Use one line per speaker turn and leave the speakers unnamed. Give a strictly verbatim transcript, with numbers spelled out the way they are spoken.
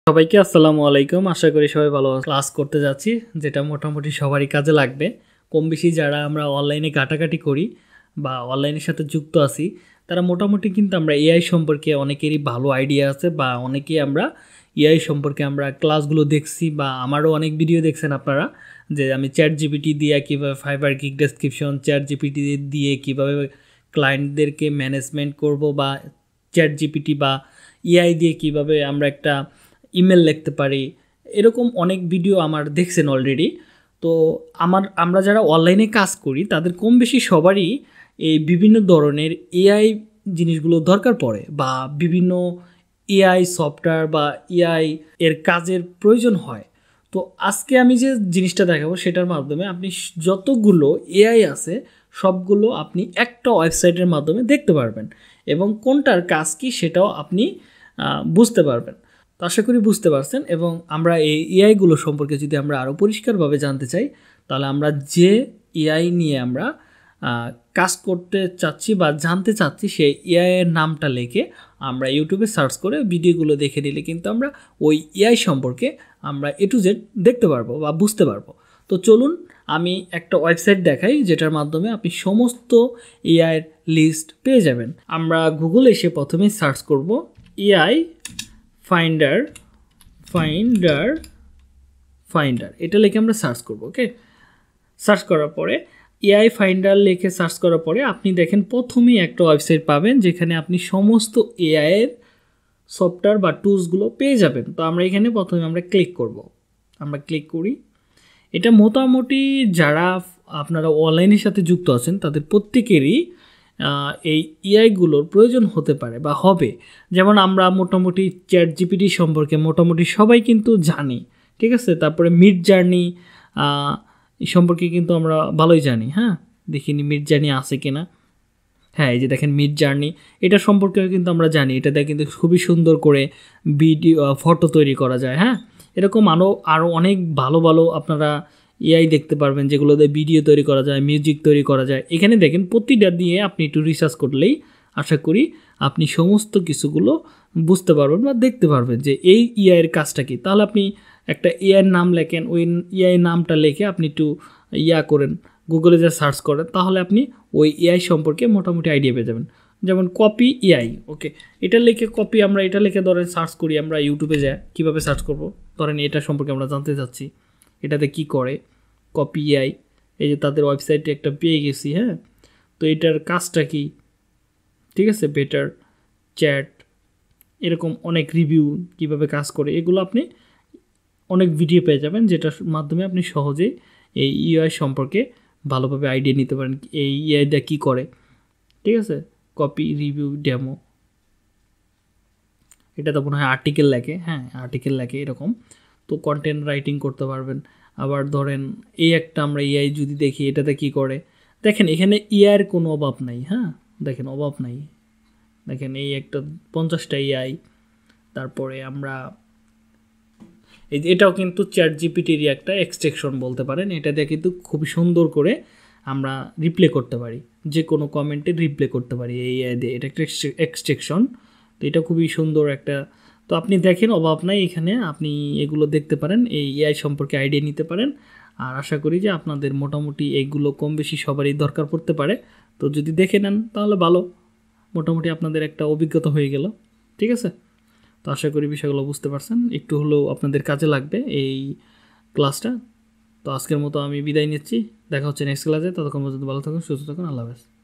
সবাইকে আসসালামু আলাইকুম। আশা করি সবাই ভালো ক্লাস করতে যাচ্ছি, যেটা মোটামুটি সবারই কাজে লাগবে। কম বেশি যারা আমরা অনলাইনে ঘাটাঘাটি করি বা অনলাইনের সাথে যুক্ত আছি, তারা মোটামুটি কিন্তু আমরা এআই সম্পর্কে অনেকেরই ভালো আইডিয়া আছে, বা অনেকেই আমরা এআই সম্পর্কে আমরা ক্লাসগুলো দেখছি, বা আমারও অনেক ভিডিও দেখছেন আপনারা, যে আমি চ্যাট জিপিটি দিয়ে কীভাবে Fiverr gig description, ChatGPT দিয়ে কীভাবে ক্লায়েন্টদেরকে ম্যানেজমেন্ট করব, বা চ্যাট জিপিটি বা এআই দিয়ে কীভাবে আমরা একটা ইমেল লিখতে পারি, এরকম অনেক ভিডিও আমার দেখছেন অলরেডি। তো আমার আমরা যারা অনলাইনে কাজ করি তাদের কম বেশি সবারই এই বিভিন্ন ধরনের এআই জিনিসগুলো দরকার পড়ে, বা বিভিন্ন এআই সফটওয়্যার বা এআই এর কাজের প্রয়োজন হয়। তো আজকে আমি যে জিনিসটা দেখাবো সেটার মাধ্যমে আপনি যতগুলো এআই আছে সবগুলো আপনি একটা ওয়েবসাইটের মাধ্যমে দেখতে পারবেন, এবং কোনটার কাজ কী সেটাও আপনি বুঝতে পারবেন। তো আশা করি বুঝতে পারছেন। এবং আমরা এই এআইগুলো সম্পর্কে যদি আমরা আরও পরিষ্কারভাবে জানতে চাই, তাহলে আমরা যে এআই নিয়ে আমরা কাজ করতে চাচ্ছি বা জানতে চাচ্ছি সেই এআইয়ের নামটা লিখে আমরা ইউটিউবে সার্চ করে ভিডিওগুলো দেখে নিলে কিন্তু আমরা ওই এআই সম্পর্কে আমরা এ টু জেড দেখতে পারবো বা বুঝতে পারবো। তো চলুন আমি একটা ওয়েবসাইট দেখাই, যেটার মাধ্যমে আপনি সমস্ত এআইয়ের লিস্ট পেয়ে যাবেন। আমরা গুগলে এসে প্রথমে সার্চ করব এআই ফাইন্ডার ফাইন্ডার ফাইন্ডার এটা লিখে আমরা সার্চ করব। ওকে, সার্চ করার পরে এআই ফাইন্ডার লিখে সার্চ করার পরে আপনি দেখেন প্রথমেই একটা ওয়েবসাইট পাবেন, যেখানে আপনি সমস্ত এআইয়ের সফটওয়্যার বা টুলসগুলো পেয়ে যাবেন। তো আমরা এখানে প্রথমে আমরা ক্লিক করব। আমরা ক্লিক করি। এটা মোটামুটি যারা আপনারা অনলাইনের সাথে যুক্ত আছেন তাদের প্রত্যেকেরই এই এআইগুলোর প্রয়োজন হতে পারে বা হবে। যেমন আমরা মোটামুটি চ্যাট জিপিটি সম্পর্কে মোটামুটি সবাই কিন্তু জানি, ঠিক আছে। তারপরে মিড জার্নি সম্পর্কে কিন্তু আমরা ভালোই জানি। হ্যাঁ, দেখিনি মিড জার্নি আছে কিনা। হ্যাঁ, এই যে দেখেন মিড জার্নি, এটা সম্পর্কেও কিন্তু আমরা জানি। এটা দিয়ে কিন্তু খুবই সুন্দর করে ভিডিও ফটো তৈরি করা যায়। হ্যাঁ, এরকম আরও আরও অনেক ভালো ভালো আপনারা এআই দেখতে পারবেন, যেগুলো দিয়ে ভিডিও তৈরি করা যায়, মিউজিক তৈরি করা যায়। এখানে দেখেন প্রতিটা দিয়ে আপনি একটু রিসার্চ করলেই আশা করি আপনি সমস্ত কিছুগুলো বুঝতে পারবেন বা দেখতে পারবেন যে এই এআইয়ের কাজটা কী। তাহলে আপনি একটা এআইয়ের নাম লেখেন, ওই এআই নামটা লিখে আপনি একটু ইয়া করেন, গুগলে যা সার্চ করেন, তাহলে আপনি ওই এআই সম্পর্কে মোটামুটি আইডিয়া পেয়ে যাবেন। যেমন কপি এআই, ওকে, এটা লিখে কপি, আমরা এটা লিখে ধরেন সার্চ করি, আমরা ইউটিউবে যাই কীভাবে সার্চ করব, ধরেন এটা সম্পর্কে আমরা জানতে চাচ্ছি এটাতে কি করে। কপি এআই, এই যে তাদের ওয়েবসাইটে একটা পেয়ে গেছি। হ্যাঁ, তো এটার কাজটা কি, ঠিক আছে, বেটার চ্যাট, এরকম অনেক রিভিউ কীভাবে কাজ করে, এগুলো আপনি অনেক ভিডিও পেয়ে যাবেন, যেটার মাধ্যমে আপনি সহজেই এই এআই সম্পর্কে ভালোভাবে আইডিয়া নিতে পারেন এই এআইটা কী করে। ঠিক আছে, কপি রিভিউ ডেমো, এটা তো মনে হয় আর্টিকেল লেখে। হ্যাঁ, আর্টিকেল লেখে এরকম। তো কন্টেন্ট রাইটিং করতে পারবেন। আবার ধরেন এই একটা আমরা এআই যদি দেখি এটাতে কি করে, দেখেন এখানে এআইয়ের কোনো অভাব নাই। হ্যাঁ, দেখেন অভাব নাই, দেখেন এই একটা পঞ্চাশটা এআই। তারপরে আমরা এই এটাও কিন্তু চ্যাট জিপিটির একটা এক্সটেকশন বলতে পারেন। এটা দিয়ে কিন্তু খুবই সুন্দর করে আমরা রিপ্লে করতে পারি, যে কোনো কমেন্টে রিপ্লে করতে পারি এই এআই দিয়ে। এটা একটা এক্সটেকশন, তো এটা খুবই সুন্দর একটা। তো আপনি দেখেন অভাব নাই, এখানে আপনি এগুলো দেখতে পারেন, এই এআই সম্পর্কে আইডিয়া নিতে পারেন। আর আশা করি যে আপনাদের মোটামুটি এইগুলো কম বেশি সবারই দরকার পড়তে পারে। তো যদি দেখে নেন তাহলে ভালো, মোটামুটি আপনাদের একটা অভিজ্ঞতা হয়ে গেল। ঠিক আছে, তো আশা করি বিষয়গুলো বুঝতে পারছেন, একটু হলেও আপনাদের কাজে লাগবে এই ক্লাসটা। তো আজকের মতো আমি বিদায় নিচ্ছি, দেখা হচ্ছে নেক্সট ক্লাসে। ততক্ষণ পর্যন্ত ভালো থাকুন, সুস্থ থাকুন, আল্লাহ হাফেজ।